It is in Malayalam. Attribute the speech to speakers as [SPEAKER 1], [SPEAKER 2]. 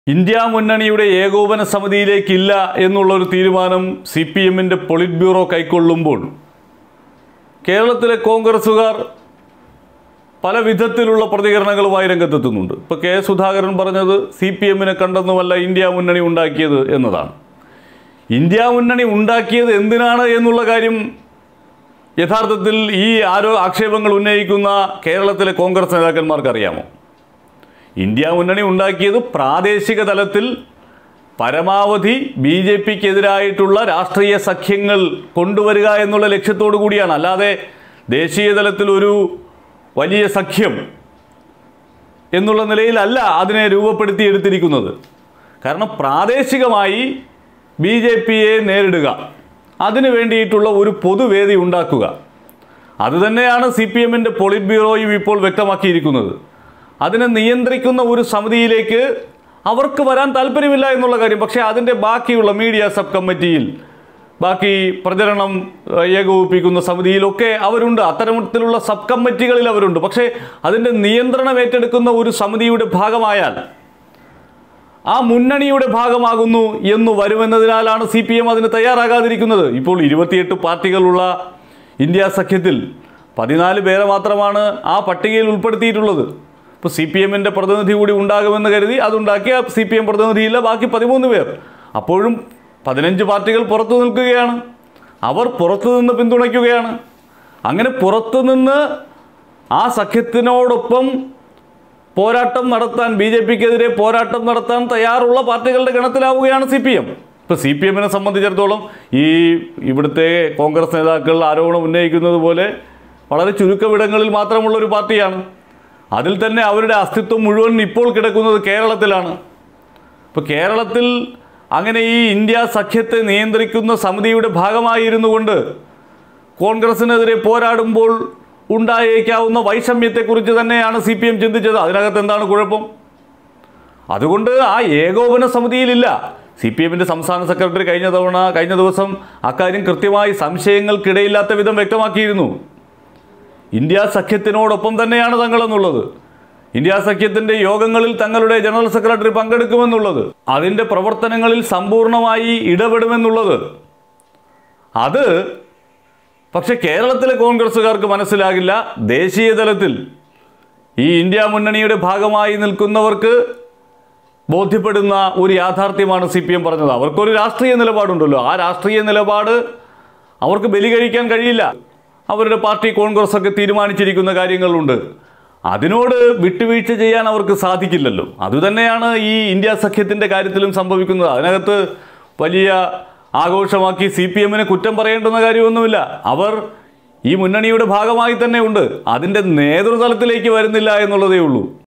[SPEAKER 1] ഇന്ത്യ മുന്നണിയുടെ ഏകോപന സമിതിയിലേക്കില്ല എന്നുള്ളൊരു തീരുമാനം CPM-ന്റെ പൊളിറ്റ് ബ്യൂറോ കൈക്കൊള്ളുമ്പോൾ കേരളത്തിലെ കോൺഗ്രസ്സുകാർ പല വിധത്തിലുള്ള പ്രതികരണങ്ങളുമായി രംഗത്തെത്തുന്നുണ്ട്. ഇപ്പോൾ കെ സുധാകരൻ പറഞ്ഞത് CPM-നെ കണ്ടെന്നുമല്ല ഇന്ത്യ മുന്നണി ഉണ്ടാക്കിയത് എന്നതാണ്. ഇന്ത്യ മുന്നണി ഉണ്ടാക്കിയത് എന്തിനാണ് എന്നുള്ള കാര്യം യഥാർത്ഥത്തിൽ ഈ ആക്ഷേപങ്ങൾ ഉന്നയിക്കുന്ന കേരളത്തിലെ കോൺഗ്രസ് നേതാക്കന്മാർക്ക് അറിയാമോ? ഇന്ത്യ മുന്നണി ഉണ്ടാക്കിയത് പ്രാദേശിക തലത്തിൽ പരമാവധി BJP-ക്കെതിരായിട്ടുള്ള രാഷ്ട്രീയ സഖ്യങ്ങൾ കൊണ്ടുവരിക എന്നുള്ള ലക്ഷ്യത്തോടു കൂടിയാണ്. അല്ലാതെ ദേശീയ തലത്തിൽ ഒരു വലിയ സഖ്യം എന്നുള്ള നിലയിലല്ല അതിനെ രൂപപ്പെടുത്തിയെടുത്തിരിക്കുന്നത്. കാരണം പ്രാദേശികമായി BJP-യെ നേരിടുക, അതിനു വേണ്ടിയിട്ടുള്ള ഒരു പൊതുവേദി ഉണ്ടാക്കുക, അതുതന്നെയാണ് CPM-ന്റെ പൊളിറ്റ് ബ്യൂറോയും ഇപ്പോൾ വ്യക്തമാക്കിയിരിക്കുന്നത്. അതിനെ നിയന്ത്രിക്കുന്ന ഒരു സമിതിയിലേക്ക് അവർക്ക് വരാൻ താല്പര്യമില്ല എന്നുള്ള കാര്യം. പക്ഷേ അതിൻ്റെ ബാക്കിയുള്ള മീഡിയ സബ് കമ്മിറ്റിയിൽ, ബാക്കി പ്രചരണം ഏകോപിപ്പിക്കുന്ന സമിതിയിലൊക്കെ അവരുണ്ട്. അത്തരത്തിലുള്ള സബ് കമ്മിറ്റികളിൽ അവരുണ്ട്. പക്ഷേ അതിൻ്റെ നിയന്ത്രണം ഏറ്റെടുക്കുന്ന ഒരു സമിതിയുടെ ഭാഗമായാൽ ആ മുന്നണിയുടെ ഭാഗമാകുന്നു എന്ന് വരുമെന്നതിനാലാണ് CPM അതിന് തയ്യാറാകാതിരിക്കുന്നത്. ഇപ്പോൾ 28 പാർട്ടികളുള്ള ഇന്ത്യ സഖ്യത്തിൽ 14 പേരെ മാത്രമാണ് ആ പട്ടികയിൽ ഉൾപ്പെടുത്തിയിട്ടുള്ളത്. ഇപ്പോൾ CPM-ന്റെ പ്രതിനിധി കൂടി ഉണ്ടാകുമെന്ന് കരുതി അതുണ്ടാക്കിയ CPM പ്രതിനിധിയില്ല, ബാക്കി 13 പേർ. അപ്പോഴും 15 പാർട്ടികൾ പുറത്തു നിൽക്കുകയാണ്. അവർ പുറത്തുനിന്ന് പിന്തുണയ്ക്കുകയാണ്. അങ്ങനെ പുറത്തുനിന്ന് ആ സഖ്യത്തിനോടൊപ്പം പോരാട്ടം നടത്താൻ, BJP-ക്കെതിരെ പോരാട്ടം നടത്താൻ തയ്യാറുള്ള പാർട്ടികളുടെ ഗണത്തിലാവുകയാണ് CPM. ഇപ്പോൾ CPM-നെ സംബന്ധിച്ചിടത്തോളം ഇവിടുത്തെ കോൺഗ്രസ് നേതാക്കൾ ആരോപണം ഉന്നയിക്കുന്നത് പോലെ വളരെ ചുരുക്കമിടങ്ങളിൽ മാത്രമുള്ളൊരു പാർട്ടിയാണ്. അതിൽ തന്നെ അവരുടെ അസ്തിത്വം മുഴുവൻ ഇപ്പോൾ കിടക്കുന്നത് കേരളത്തിലാണ്. ഇപ്പോൾ കേരളത്തിൽ അങ്ങനെ ഈ ഇന്ത്യ സഖ്യത്തെ നിയന്ത്രിക്കുന്ന സമിതിയുടെ ഭാഗമായിരുന്നു കൊണ്ട് കോൺഗ്രസിനെതിരെ പോരാടുമ്പോൾ ഉണ്ടായേക്കാവുന്ന വൈഷമ്യത്തെക്കുറിച്ച് തന്നെയാണ് CPM ചിന്തിച്ചത്. അതിനകത്ത് എന്താണ് കുഴപ്പം? അതുകൊണ്ട് ആ ഏകോപന സമിതിയിലില്ല. CPM-ന്റെ സംസ്ഥാന സെക്രട്ടറി കഴിഞ്ഞ ദിവസം അക്കാര്യം കൃത്യമായി സംശയങ്ങൾക്കിടയില്ലാത്ത വിധം വ്യക്തമാക്കിയിരുന്നു. ഇന്ത്യ സഖ്യത്തിനോടൊപ്പം തന്നെയാണ് തങ്ങളെന്നുള്ളത്, ഇന്ത്യ സഖ്യത്തിൻ്റെ യോഗങ്ങളിൽ തങ്ങളുടെ ജനറൽ സെക്രട്ടറി പങ്കെടുക്കുമെന്നുള്ളത്, അതിൻ്റെ പ്രവർത്തനങ്ങളിൽ സമ്പൂർണ്ണമായി ഇടപെടുമെന്നുള്ളത്. അത് പക്ഷെ കേരളത്തിലെ കോൺഗ്രസ്സുകാർക്ക് മനസ്സിലാകില്ല. ദേശീയ തലത്തിൽ ഈ ഇന്ത്യ മുന്നണിയുടെ ഭാഗമായി നിൽക്കുന്നവർക്ക് ബോധ്യപ്പെടുന്ന ഒരു യാഥാർത്ഥ്യമാണ് CPM പറഞ്ഞത്. അവർക്കൊരു രാഷ്ട്രീയ നിലപാടുണ്ടല്ലോ, ആ രാഷ്ട്രീയ നിലപാട് അവർക്ക് ബലികഴിക്കാൻ കഴിയില്ല. അവരുടെ പാർട്ടി കോൺഗ്രസ്സൊക്കെ തീരുമാനിച്ചിരിക്കുന്ന കാര്യങ്ങളുണ്ട്, അതിനോട് വിട്ടുവീഴ്ച ചെയ്യാൻ അവർക്ക് സാധിക്കില്ലല്ലോ. അതുതന്നെയാണ് ഈ ഇന്ത്യ സഖ്യത്തിൻ്റെ കാര്യത്തിലും സംഭവിക്കുന്നത്. അതിനകത്ത് വലിയ ആഘോഷമാക്കി CPM-നെ കുറ്റം പറയേണ്ടുന്ന കാര്യമൊന്നുമില്ല. അവർ ഈ മുന്നണിയുടെ ഭാഗമായി തന്നെ ഉണ്ട്, അതിൻ്റെ നേതൃതലത്തിലേക്ക് വരുന്നില്ല എന്നുള്ളതേ ഉള്ളൂ.